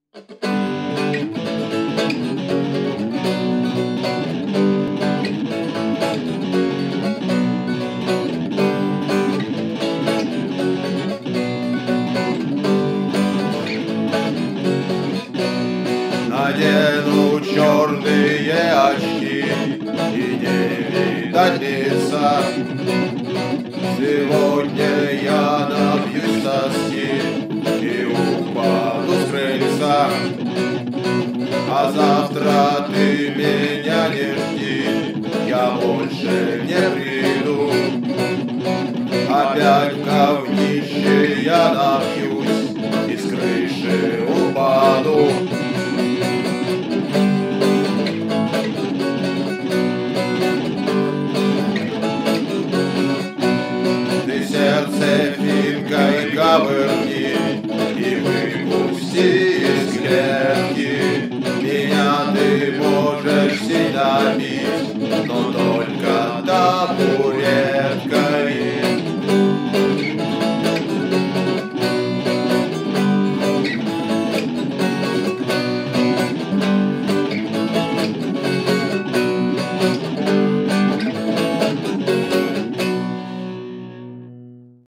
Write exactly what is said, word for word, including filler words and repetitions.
Надену черные очки и не видать лица. Сегодня я напьюсь тоски и упаду с крыльца. А завтра ты меня не жди, я больше не приду. Опять в говнище я напьюсь.